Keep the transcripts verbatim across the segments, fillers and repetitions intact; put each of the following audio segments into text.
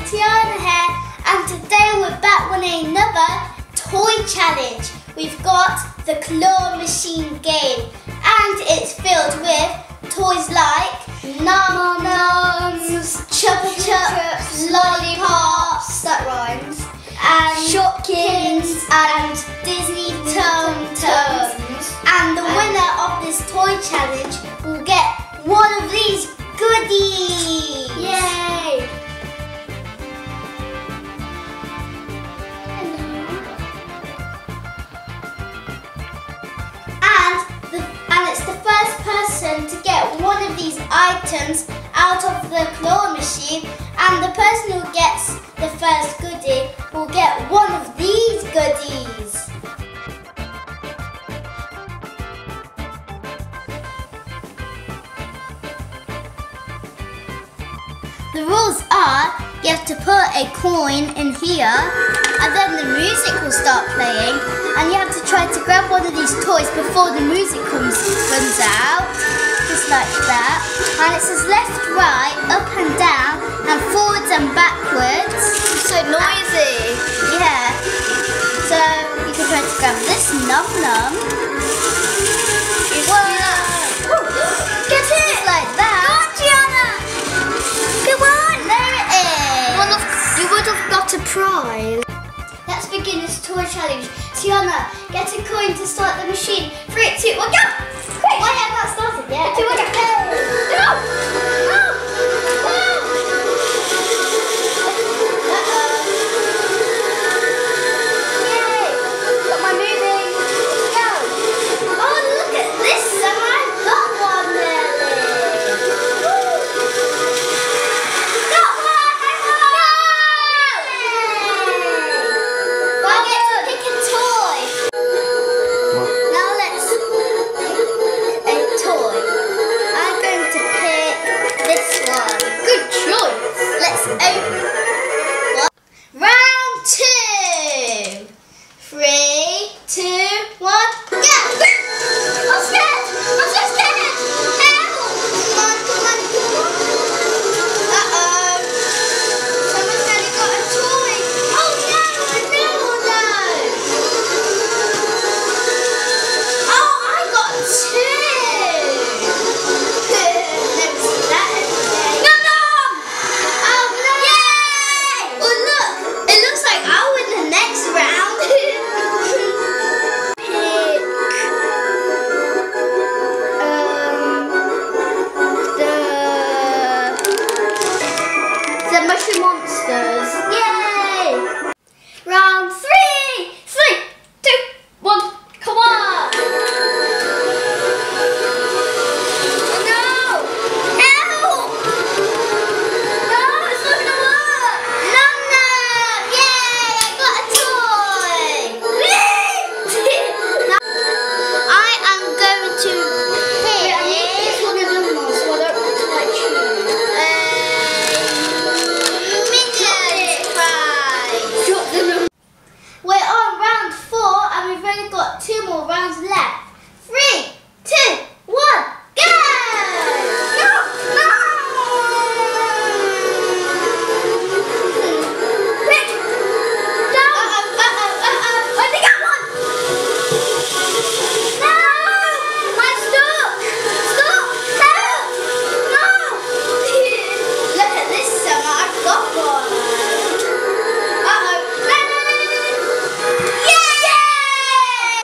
Tiana here, and today we're back with another toy challenge. We've got the claw machine game, and it's filled with toys like Num Nums, Chupa Chups, Lollipops, that rhymes, and Shopkins and Disney Tum Tums. And the winner of this toy challenge will get one of these goodies. Yay! And it's the first person to get one of these items out of the claw machine, and the person who gets the first goodie will get one of these goodies. The rules are you have to put a coin in here, and then the music will start playing, and you have to try to grab one of these toys before the music comes runs out, just like that. And it says left, right, up and down, and forwards and backwards. It's so noisy. And, yeah. So you can try to grab this num num. Whoa! Get it! Just like that. Go on, Tiana! Come on! There it is. Well, you would have got a prize. Let's begin this toy challenge. Tiana, get a coin to start the machine. Three, two, one, go! Quick! Why have not started yet? Three, two, one, go! Go! Go! Uh-oh. Yay! Got my moving. Go! Oh, look at this, Sam. I got one nearly. Got one! I won! I get to pick a toy. Now let's pick a toy. I'm going to pick this one. Good choice. Let's open one. Round two. Three, two, one, go! I'm scared! I'm so scared! Help! Come on, come on, come on. Uh-oh. Someone's nearly got a toy. Oh no, no, no. Oh, I got two. Never seen that every day. Num num! Oh no! Yay! Oh look, it looks like I'll win the next round. Pick um the the Mushroom Monsters. Yay! Round three! Three, two, one, come on! Oh no! Help! No, it's not gonna work! Num num! Yay! I got a toy! Now, I am going to pick. I need this one of them more, so I don't want to like choose. Minions prize! We're on round four, and we've only got two more rounds left. Three, two, one, go! No! No! Quick! Go! Uh-oh, uh-oh, uh-oh. I think I won! No! I'm stuck! Stop! Help! No! Look at this, Summer. I've got one. Uh-oh. No, no, no, no, no. Yay!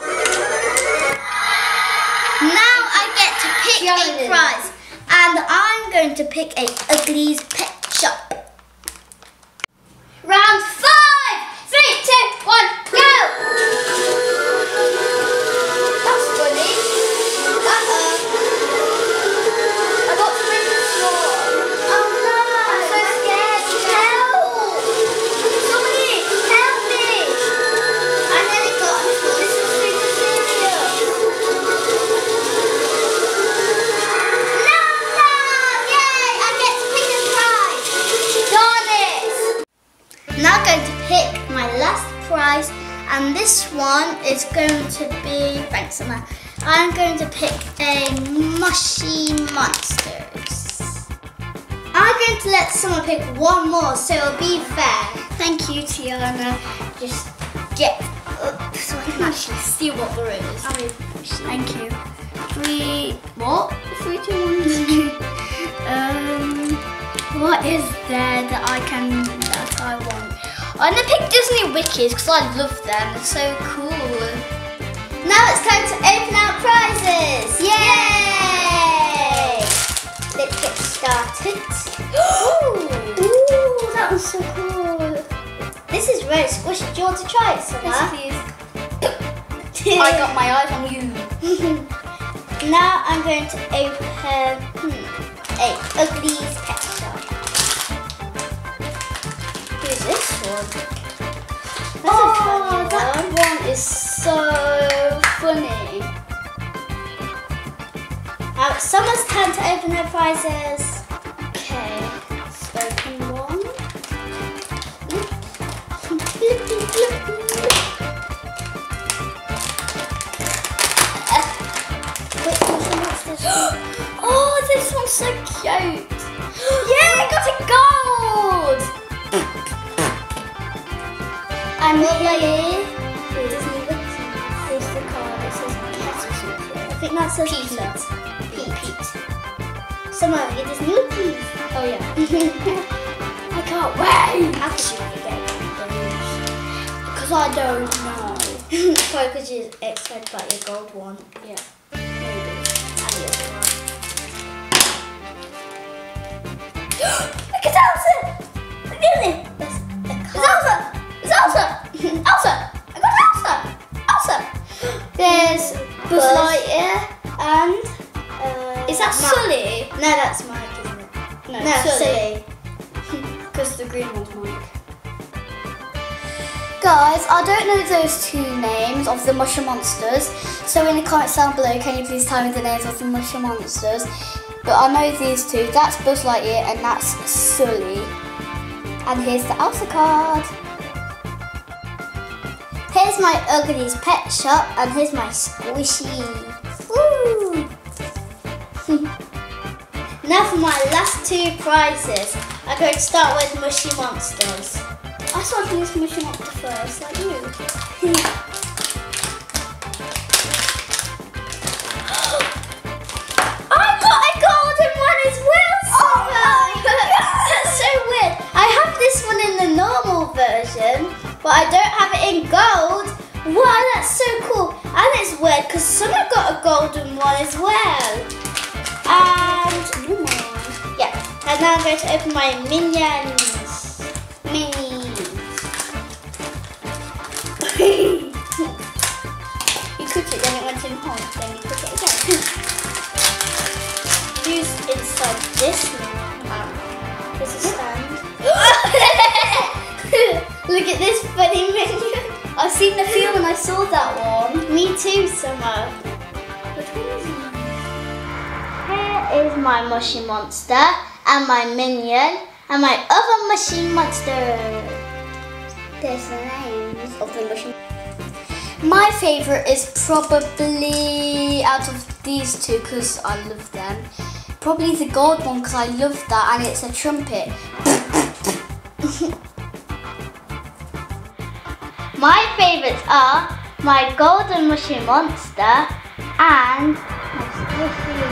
Now I get to pick a prize, and I'm going to pick a Ugly's Pet Shop. Round five! Three, two, one, go! That's funny. Uh-oh. I got to bring the sword. Oh no! I'm so scared. Help! Somebody, help me! I nearly got a toy. This is super serious. No, no! Yay! I get to pick a prize. Darn it! Now I'm going to pick my last prize, and this one is going to be, thanks Emma, I'm going to pick a Mushy Monsters. I'm going to let someone pick one more, so it'll be fair. Thank you, Tiana. Just get up so I can actually see what there is. I mean, thank you. Three, what? Three, two, one. um, what is there that I can, that I want? I'm gonna pick Disney Wikis because I love them. They're so cool. Now it's time to open our prizes. Yay! Let's get started. Ooh, Ooh, that was so cool. This is very squishy. Do you want to try it, Summer? Yes, please. I got my eyes on you. Now I'm going to open hmm, a Ugly's Pet Shop. Who's this one? That's oh, a funny that one. one is so funny. Now it's Summer's turn to open her prizes. Okay, let's open one. Oh, this one's so cute. Yeah, I got a gold. And here is the card. It says Pet or something. I think that says Peter. Pete. Pete. Somehow it is new Pete. Oh yeah. I can't wait. Actually, I get those. Because I don't know. Probably because you're excited about your gold one. Yeah. Look at Elsa! Look at it! It's Elsa! It's Elsa! Elsa! I got Elsa! Elsa! There's Buzz Lightyear and... Uh, is that Sully? No, that's Mike, isn't it? No, no Sully. Because the green one's Mike. Guys, I don't know those two names of the Mushroom Monsters, so in the comments down below, can you please tell me the names of the Mushroom Monsters? But I know these two, that's Buzz Lightyear and that's Sully. And here's the Elsa card. Here's my Ugly's Pet Shop and here's my squishy. Woo! Now for my last two prizes. I'm going to start with Mushy Monsters. I started with this Mushy Monster first, like you. But I don't have it in gold. Wow, that's so cool. And it's weird because someone got a golden one as well. And yeah, and now I'm going to open my Minions. Minis. You cook it, then it went in hot, then you cook it again. Who's inside this now? There's a stand. Look at this funny minion. I've seen the film and I saw that one. Me too, Summer. Which one is it? Here is my Mushy Monster and my minion and my other Mushy Monster. There's the names of the Mushy. My favourite is probably out of these two because I love them. Probably the gold one because I love that and it's a trumpet. My favourites are my golden Mushy Monster and my squishy.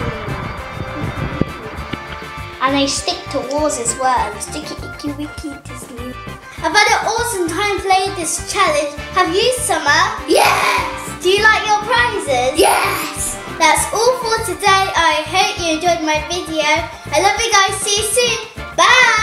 And they stick to walls as well. Sticky icky wicky Disney. I've had an awesome time playing this challenge. Have you, Summer? Yes! Do you like your prizes? Yes! That's all for today. I hope you enjoyed my video. I love you guys. See you soon. Bye!